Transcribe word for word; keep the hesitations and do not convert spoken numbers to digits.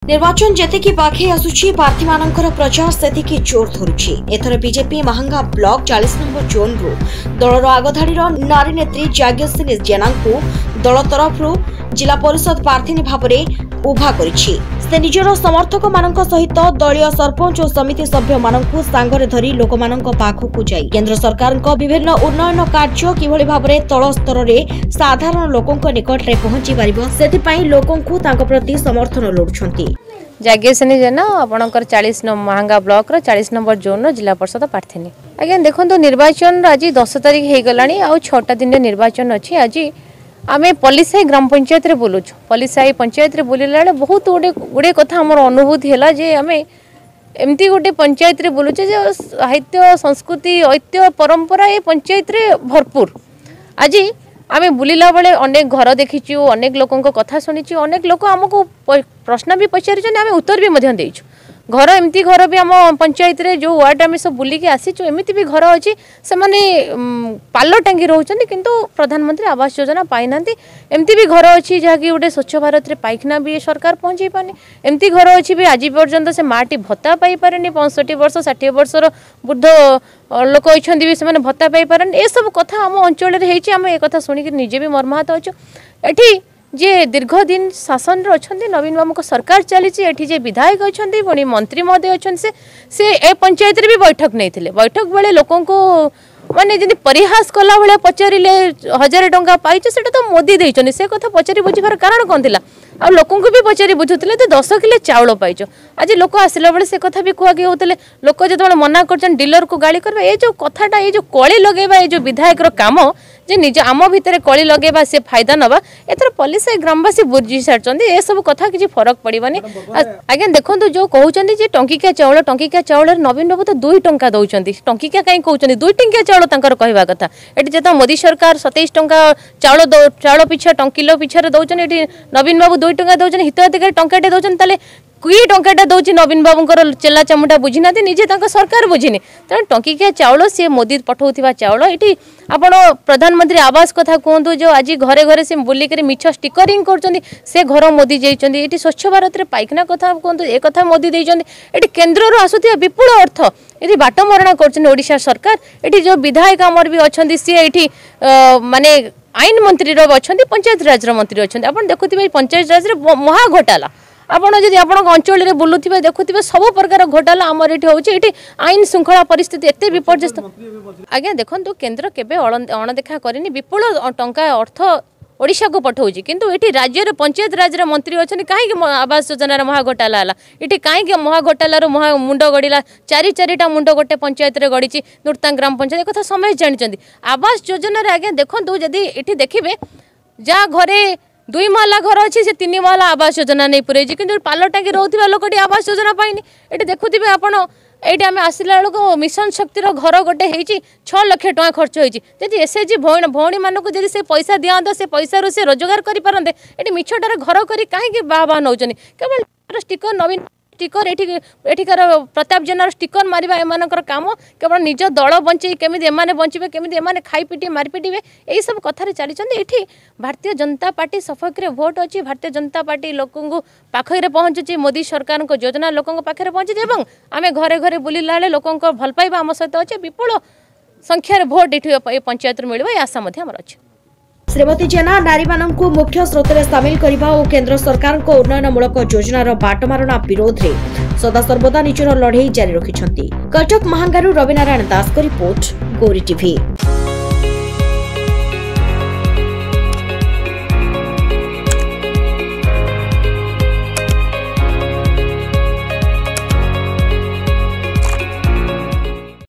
निर्वाचन जेतिकी पाखे आसुची प्रार्थी मानकर प्रचार सेतिकी जोर धरुची। एथर बीजेपी महांगा ब्लॉक चालीस नंबर जोन रु दलर आगधाड़ी नारी नेत्री जाग्यसिनी जेना को दल तरफ जिला परिषद प्रार्थी भाव में उभा करिछि। से निजर समर्थक मानक सहित दलीय सरपंच और समिति सभ्य मानक सांगरे धरी लोक मानक पाखकु जाई केंद्र सरकार विभिन्न उन्नयन कार्य किभଳି भाबरे तळ स्तर रे साधारण लोकंक निकट रे पहुंची पारिबो सेति पई लोकंकु तांको प्रति समर्थन लोडछंती। जाग्यसिनी जेना आपणकर चालीस महांगा ब्लॉक रो चालीस नंबर जोन रो जिला परिषद प्रार्थी आज्ञा देखो निर्वाचन आज दस तारिख हो गलानी आ छटा दिन निर्वाचन अच्छी आज आम पलिसाई ग्राम पंचायत रे बोलुछु। पलिसाई पंचायत रे बोलिला बहुत गुड़े गुड़े कथा आम अनुभूति है जे आम एमती गोटे पंचायत रे बोलुचे जे साहित्य संस्कृति ऐतिह्य परंपरा ये पंचायत रे भरपूर। आज आम बुलिला बेले अनेक घर देखीचु, अनेक लोकों कथा शुणीचु, अनेक लोक आमको प्रश्न भी पचारि आम उत्तर भी मध्य देइछु। घर एमती घर भी आम पंचायत रे जो वार्ड आम सब बुलिकी आसीचु एमती भी घर अच्छी से माने पाल टांगी रोचंती किंतु प्रधानमंत्री आवास योजना पाई नांती। एमती भी घर अच्छी जहाँकि गोटे स्वच्छ भारत रे पाइखना भी सरकार पहुंचाई पानी। एमती घर अच्छी भी आज पर्यंत से माटी भत्ता पाई पारेनी। पैंसठी वर्ष षाठी वर्षर वृद्ध लोक अच्छा भी से भत्ता पाई पारेनी। ए सब कथा आम अंचल रे हेची आम ए कथा सुनिक निजे भी मर्माहत होचु। एठी जे दीर्घ दिन शासन अच्छा नवीन बाबू सरकार चली जे विधायक अच्छा पुणी मंत्री महोदय अच्छा से से ए पंचायत भी बैठक नहीं थे। बैठक बेले लोकों को माने जि परिहास कला भाया पचारे हजार टंका पाई से तो मोदी देते से कथा पचारि बुझार कारण कौन थी आ लोकों भी पचारि बुझुले तो दस किलो चाउल पाइच। आज लोक आसला बेले से कथा भी कहके होते लोक जो मना कर डीलर को गाड़ी करवा ये जो कथाटा ये जो कली लगेबा ये जो विधायक काम जे निज आम भितर कली लगेबा से फायदा नवा एथर पलिसाई ग्रामवासी बुझी सारी ए सब कथा किसी फरक पड़ानी। आज्ञा देखो जो कहते जे टंकिकिया चाउल टंकिकिया चाउल नवीन बाबू तो दुई टंका दौरान टंकिकिया कहीं कहते दुई टंकिया चाउल तंकर कहवा कथा ये जो मोदी सरकार सतैश टंका चाउल चाउल पिछा किलो पिछा दौरान ये नवीन बाबू दुई टंका दौरान हिताधिकारी टंकाटे दौरान ताले कि टंकाटा दौर नवीन बाबूर चेला चामुटा बुझीना निजे सरकार बुझीनी तेणु टंकिकिया चाउल सी मोदी पठाउथिबा चाउल ये आपण प्रधानमंत्री आवास कथा कहतु जो आज घरे घरे से बुलिक मिछ स्टिकरिंग कर से घर मोदी जाइछन्ती। ये स्वच्छ भारत रे पाइखना कथा कहतु ए कथा मोदी देइछन्ती। ये केन्द्र आसुथिबा विपुल अर्थ ये बाटमरणा कर ओडिशा सरकार। ये जो विधायक आमर भी अच्छा सी ये माने आईन मंत्री अच्छा पंचायत राज मंत्री अच्छा आप देखुवे पंचायत राज महा घोटाला आपड़ जब आप अंचल में बुलूवे देखुवे सब प्रकार घोटाला आमर ये होती आईन श्रृंखला परिस्थिति एत विपर्यस्त। आज्ञा देखो केन्द्र केबे अणदेखा करनी विपुल टंका अर्थ ओडिशा को पठाऊँ किंतु ये राज्य पंचायत राज मंत्री अच्छा कहीं आवास योजनार महा घोटाला है ये कहीं महा घोटालार महा मुंड गड़ा चारि चारिटा मुंड गोटे पंचायत रे गड़ी दुर्ता ग्राम पंचायत कथा समय जानते आवास योजन आज्ञा देखो जदि ये देखिए जहाँ घरे दुई महला घर अच्छी से तीन महला आवास योजना नहीं पुरे कि पाल टांगी रोकवा लोक आवास योजना पाइनि। ये देखुवे आपड़ ये आम आसला बेलू मिशन शक्तिर घर गोटे हो छः लक्ष टका खर्च होती एसएचजी भौणी भौणी मानक जब से पैसा दिखाते से पैसा से रोजगार करें ये मिछटार घर कर कहीं बाह बाह नौ केवल स्टिकर नवीन स्टिकर एठिकार प्रताप जेनार स्टिकर मारिबा एमानकर काम केवल निज दल बंचे केमी एमाने बंचे केमी एमाने खाई पिटी मारि पिटिबे यही सब कथार चली ये भारतीय जनता पार्टी सफक भोट अच्छी भारतीय जनता पार्टी लोकों पाखे पहुँचुची मोदी सरकार को योजना लोकों पाखे पहुँची आम घरे घरे बुलिला लोकों भल पाइबा आम सहित अच्छे विपुल संख्यार भोट ये पंचायत मिलवा आशा अच्छी। श्रीमती जेना नारी मानू मुख्य स्रोत में सामिल करने और केंद्र सरकार को उन्नयनमूलक योजनार बाटमारणा विरोध में सदा सर्वदा निजर लड़े जारी रखिछंती। कटक महांगारू रविनारायण दास को रिपोर्ट गौरी टीवी।